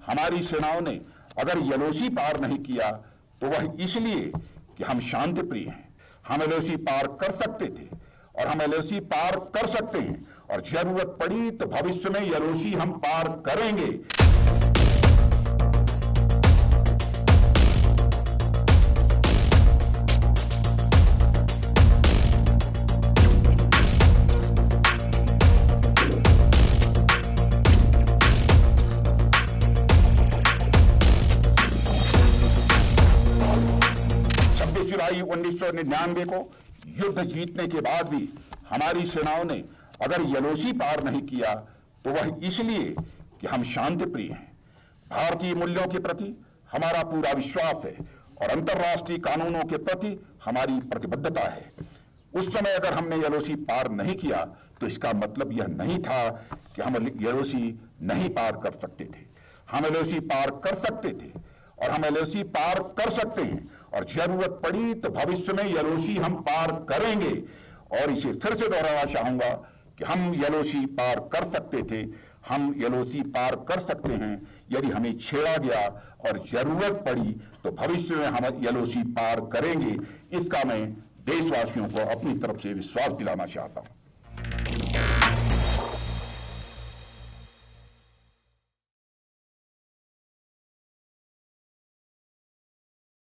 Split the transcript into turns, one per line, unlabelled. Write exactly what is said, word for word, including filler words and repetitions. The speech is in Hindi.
हमारी सेनाओं ने अगर एलओसी पार नहीं किया तो वह इसलिए कि हम शांति प्रिय हैं। हम एलओसी पार कर सकते थे और हम एलओसी पार कर सकते हैं, और जरूरत पड़ी तो भविष्य में एलओसी हम पार करेंगे। जुलाई उन्नीस सौ निन्यानवे को युद्ध जीतने के बाद भी हमारी सेनाओं ने अगर एलओसी पार नहीं किया तो वह इसलिए कि हम शांति प्रिय हैं। भारतीय मूल्यों के प्रति हमारा पूरा विश्वास है और अंतर्राष्ट्रीय कानूनों के प्रति हमारी प्रतिबद्धता है। उस समय अगर हमने एलओसी पार नहीं किया तो इसका मतलब यह नहीं था कि हम एलओसी नहीं पार कर सकते थे। हम एलओसी पार कर सकते थे और हम एलओसी पार कर सकते हैं, और जरूरत पड़ी तो भविष्य में एलओसी हम पार करेंगे। और इसे फिर से दोहराना चाहूंगा कि हम एलओसी पार कर सकते थे, हम एलओसी पार कर सकते हैं यदि हमें छेड़ा गया, और जरूरत पड़ी तो भविष्य में हम एलओसी पार करेंगे। इसका मैं देशवासियों को अपनी तरफ से विश्वास दिलाना चाहता हूं।